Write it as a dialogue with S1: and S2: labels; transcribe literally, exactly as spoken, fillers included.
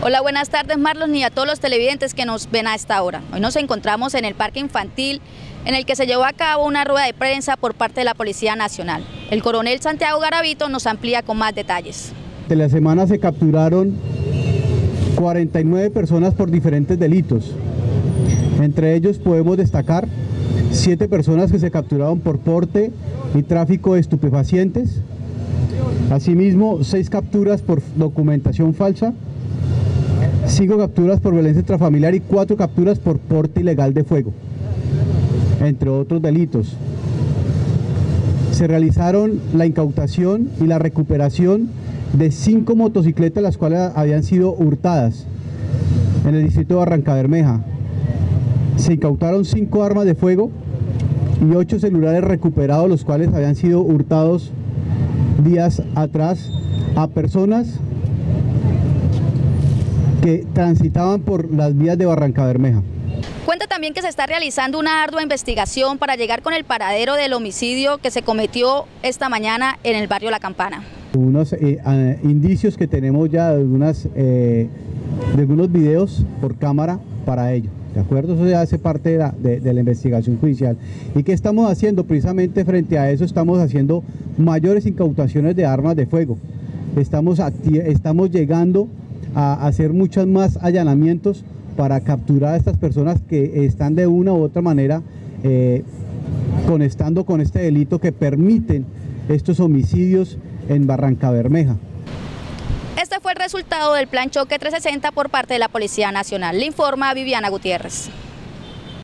S1: Hola, buenas tardes Marlon y a todos los televidentes que nos ven a esta hora. Hoy nos encontramos en el Parque Infantil en el que se llevó a cabo una rueda de prensa por parte de la Policía Nacional. El coronel Santiago Garavito nos amplía con más detalles.
S2: De la semana se capturaron cuarenta y nueve personas por diferentes delitos. Entre ellos podemos destacar siete personas que se capturaron por porte y tráfico de estupefacientes. Asimismo, seis capturas por documentación falsa, cinco capturas por violencia intrafamiliar y cuatro capturas por porte ilegal de fuego, entre otros delitos. Se realizaron la incautación y la recuperación de cinco motocicletas, las cuales habían sido hurtadas en el distrito de Barrancabermeja. Se incautaron cinco armas de fuego y ocho celulares recuperados, los cuales habían sido hurtados días atrás a personas que transitaban por las vías de Barrancabermeja.
S1: Cuenta también que se está realizando una ardua investigación para llegar con el paradero del homicidio que se cometió esta mañana en el barrio La Campana.
S2: Unos eh, eh, indicios que tenemos ya de, algunas, eh, de algunos videos por cámara para ello, ¿de acuerdo? Eso ya hace parte de la, de, de la investigación judicial. ¿Y qué estamos haciendo? Precisamente frente a eso estamos haciendo mayores incautaciones de armas de fuego. Estamos, estamos llegando a hacer muchos más allanamientos para capturar a estas personas que están de una u otra manera eh, conectando con este delito que permiten estos homicidios en Barrancabermeja.
S1: Este fue el resultado del plan Choque trescientos sesenta por parte de la Policía Nacional. Le informa Viviana Gutiérrez.